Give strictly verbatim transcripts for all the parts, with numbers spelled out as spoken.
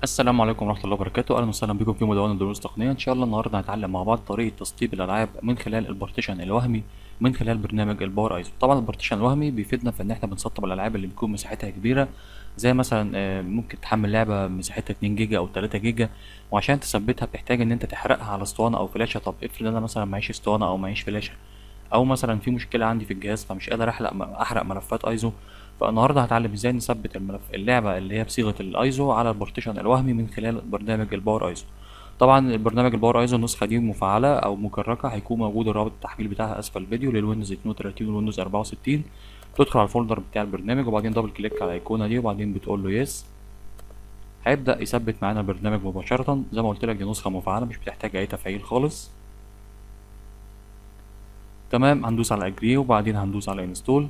السلام عليكم ورحمة الله وبركاته، أهلا وسهلا بكم في مدونة دروس تقنية. إن شاء الله النهاردة هنتعلم مع بعض طريقة تسطيب الألعاب من خلال البارتيشن الوهمي من خلال برنامج الباور ايزو. طبعا البارتيشن الوهمي بيفيدنا في إن إحنا بنسطب الألعاب اللي بتكون مساحتها كبيرة، زي مثلا آه، ممكن تحمل لعبة مساحتها اتنين جيجا أو تلاتة جيجا، وعشان تثبتها بتحتاج إن أنت تحرقها على اسطوانة أو فلاشة. طب افرض أنا مثلا معيش اسطوانة أو معيش فلاشة، او مثلا في مشكله عندي في الجهاز فمش قادر احرق احرق ملفات ايزو. فالنهارده هتعلم ازاي نثبت الملف اللعبه اللي هي بصيغه الايزو على البارتيشن الوهمي من خلال برنامج الباور ايزو. طبعا البرنامج الباور ايزو النسخه دي مفعله او مكركه، هيكون موجود الرابط التحميل بتاعها اسفل الفيديو للويندوز اتنين وتلاتين والويندوز اربعة وستين. تدخل على الفولدر بتاع البرنامج وبعدين دبل كليك على الايقونه دي وبعدين بتقول له يس. هيبدا يثبت معانا البرنامج مباشره. زي ما قلت لك دي نسخه مفعله مش بتحتاج اي تفعيل خالص. تمام، هندوس على اجري وبعدين هندوس على انستول.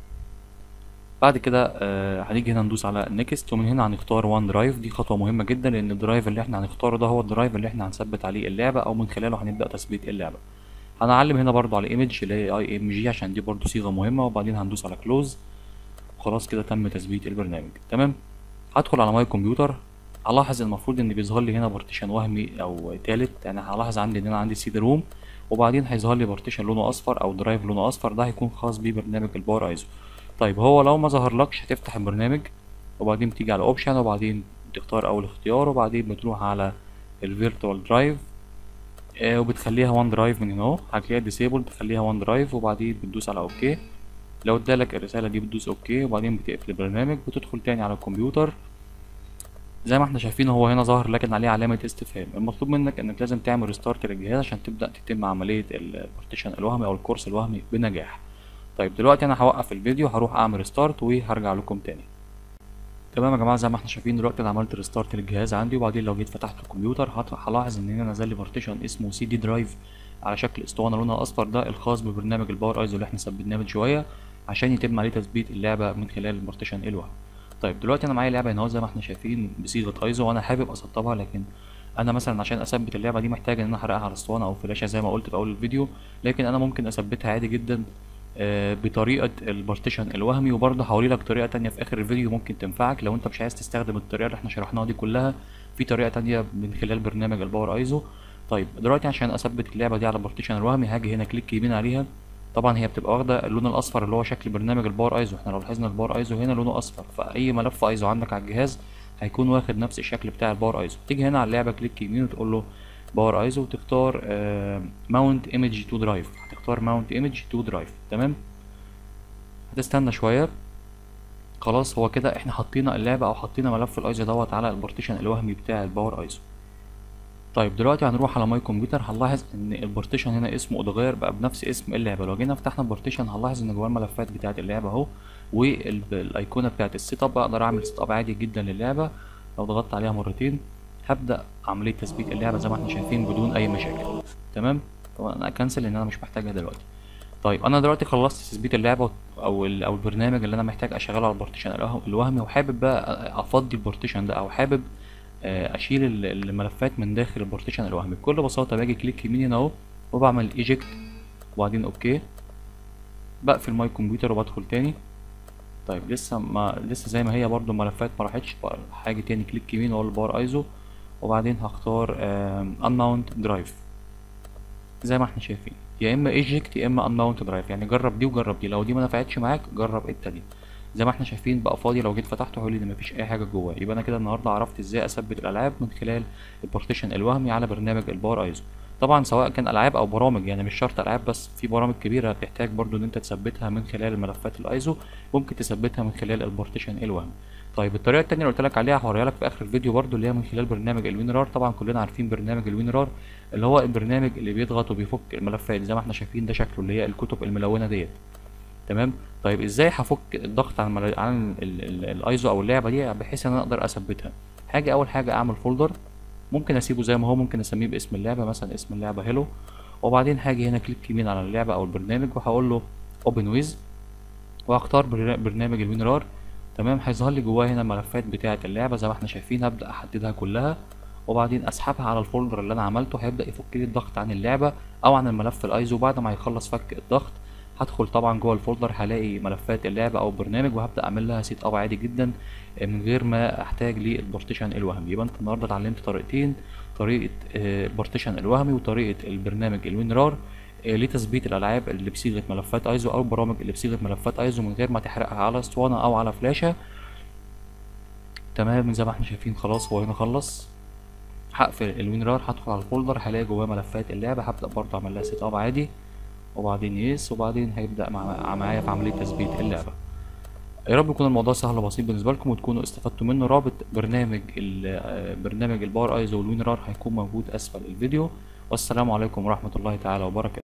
بعد كده آه هنيجي هنا ندوس على نيكست، ومن هنا هنختار وان درايف. دي خطوه مهمه جدا لان الدرايف اللي احنا هنختاره ده هو الدرايف اللي احنا هنثبت عليه اللعبه او من خلاله هنبدا تثبيت اللعبه. هنعلم هنا برضو على ايمج اللي هي اي ام جي عشان دي برضو صيغه مهمه، وبعدين هندوس على كلوز. وخلاص كده تم تثبيت البرنامج. تمام، هدخل على ماي كمبيوتر. هلاحظ المفروض ان بيظهر لي هنا بارتيشن وهمي او تالت، يعني هلاحظ عندي ان انا عندي سي دي روم، وبعدين هيظهر لي بارتيشن لونه اصفر او درايف لونه اصفر، ده هيكون خاص ببرنامج الباور ايزو. طيب هو لو ما ظهرلكش هتفتح البرنامج وبعدين بتيجي على اوبشن وبعدين تختار اول اختيار وبعدين بتروح على الفيرتوال درايف وبتخليها وان درايف. من هنا اهو هتلاقيها ديسيبل، تخليها وان درايف وبعدين بتدوس على اوكي. لو ادالك الرساله دي بتدوس اوكي وبعدين بتقفل البرنامج وتدخل تاني على الكمبيوتر. زي ما احنا شايفين هو هنا ظاهر لكن عليه علامة استفهام. المطلوب منك انك لازم تعمل ريستارت للجهاز عشان تبدأ تتم عملية البارتيشن الوهمي او الكورس الوهمي بنجاح. طيب دلوقتي انا هوقف الفيديو، هروح اعمل ريستارت وهرجع لكم تاني. تمام يا جماعة، زي ما احنا شايفين دلوقتي انا عملت ريستارت للجهاز عندي، وبعدين لو جيت فتحت الكمبيوتر هلاحظ ان هنا نزل لي بارتيشن اسمه سي دي درايف على شكل اسطوانة لونها اصفر، ده الخاص ببرنامج الباور ايزو اللي احنا ثبتناه من شوية عشان يتم عليه تثبيت اللعبة من خلال البارتيشن الوهمي. طيب دلوقتي انا معايا لعبه هنا زي ما احنا شايفين بصيغه ايزو وانا حابب اسطبها، لكن انا مثلا عشان اثبت اللعبه دي محتاج ان انا احرقها على اسطوانه او فلاشه زي ما قلت في اول الفيديو، لكن انا ممكن اثبتها عادي جدا آه، بطريقه البارتيشن الوهمي. وبرضه هوري لك طريقه تانية في اخر الفيديو ممكن تنفعك لو انت مش عايز تستخدم الطريقه اللي احنا شرحناها دي كلها، في طريقه تانية من خلال برنامج الباور ايزو. طيب دلوقتي عشان اثبت اللعبه دي على البارتيشن الوهمي هاجي هنا كليك يمين عليها. طبعا هي بتبقى واخده اللون الاصفر اللي هو شكل برنامج الباور ايزو. احنا لو لاحظنا الباور ايزو هنا لونه اصفر، فاي ملف ايزو عندك على الجهاز هيكون واخد نفس الشكل بتاع الباور ايزو. تيجي هنا على اللعبه كليك يمين وتقول له باور ايزو وتختار ماونت ايمج تو درايف. هتختار ماونت ايمج تو درايف. تمام، هتستنى شويه. خلاص هو كده احنا حطينا اللعبه او حطينا ملف الايزو دوت على البارتيشن الوهمي بتاع الباور ايزو. طيب دلوقتي هنروح على ماي كمبيوتر. هنلاحظ ان البارتيشن هنا اسمه اتغير بقى بنفس اسم اللعبه. لو جينا فتحنا البارتيشن هنلاحظ ان جواه الملفات بتاعه اللعبه اهو، والايقونه بتاعه السيت اب اقدر اعمل سيت اب عادي جدا للعبه. لو ضغطت عليها مرتين هبدا عمليه تثبيت اللعبه زي ما احنا شايفين بدون اي مشاكل. تمام، طبعا انا اكنسل لان انا مش محتاجها دلوقتي. طيب انا دلوقتي خلصت تثبيت اللعبه او ال- او البرنامج اللي انا محتاج اشغله على البارتيشن الوه- الوهمي، وحابب بقى افضي البارتيشن ده او حابب آه، اشيل ال- الملفات من داخل البارتيشن الوهمي. بكل بساطه باجي كليك يمين هنا اهو وبعمل ايجكت وبعدين اوكي. بقفل ماي كمبيوتر وبدخل تاني. طيب لسه ما لسه زي ما هي برضو الملفات ما راحتش. حاجه تاني كليك يمين واقول باور ايزو وبعدين هختار انماونت درايف زي ما احنا شايفين، يا اما ايجكت يا اما انماونت درايف. يعني جرب دي وجرب دي، لو دي ما نفعتش معاك جرب التانية. زي ما احنا شايفين بقى فاضي. لو جيت فتحته هيقول لي ان مفيش اي حاجه جواه. يبقى انا كده النهارده عرفت ازاي اثبت الالعاب من خلال البارتيشن الوهمي على برنامج الباور ايزو. طبعا سواء كان العاب او برامج، يعني مش شرط العاب بس، في برامج كبيره بتحتاج برضو ان انت تثبتها من خلال الملفات الايزو، ممكن تثبتها من خلال البارتيشن الوهمي. طيب الطريقه التانية اللي قلت لك عليها هوريها لك في اخر الفيديو برضو، اللي هي من خلال برنامج الوينرار. طبعا كلنا عارفين برنامج الوينرار اللي هو البرنامج اللي بيضغط وبيفك الملفات زي ما احنا شايفين ده شكله، اللي هي الكتب الملونه ديت. تمام، طيب ازاي هفك الضغط عن المل... عن ال- ال- الايزو او اللعبه دي بحيث ان انا اقدر اثبتها؟ حاجه اول حاجه اعمل فولدر، ممكن اسيبه زي ما هو، ممكن اسميه باسم اللعبه مثلا اسم اللعبه هيلو. وبعدين هاجي هنا كليك يمين على اللعبه او البرنامج وهقول له اوبن ويز وهختار برنا- برنامج الوينرار. تمام، هيظهر لي جواه هنا الملفات بتاعه اللعبه زي ما احنا شايفين. هبدا احددها كلها وبعدين اسحبها على الفولدر اللي انا عملته. هيبدا يفك لي الضغط عن اللعبه او عن الملف الايزو. بعد ما يخلص فك الضغط هدخل طبعا جوه الفولدر هلاقي ملفات اللعبه او البرنامج، وهبدا اعمل لها سيت اب عادي جدا آه، من غير ما احتاج للبارتيشن الوهمي. يبقى انت النهارده اتعلمت طريقتين، طريقه آه، البارتيشن الوهمي وطريقه البرنامج الوينرار آه، لتثبيت الالعاب اللي بصيغه ملفات ايزو او البرامج اللي بصيغه ملفات ايزو من غير ما تحرقها على اسطوانه او على فلاشه. تمام، زي ما احنا شايفين خلاص هو هنا خلص. هقفل الوينرار، هدخل على الفولدر هلاقي جواه ملفات اللعبه، هبدا برضه اعمل لها سيت اب عادي وبعدين يس، وبعدين هيبدا مع معايا في عمليه تثبيت اللعبه. يا رب يكون الموضوع سهل وبسيط بالنسبه لكم وتكونوا استفدتوا منه. رابط برنامج ال- برنامج الباور ايزو والوينرار هيكون موجود اسفل الفيديو. والسلام عليكم ورحمه الله تعالى وبركاته.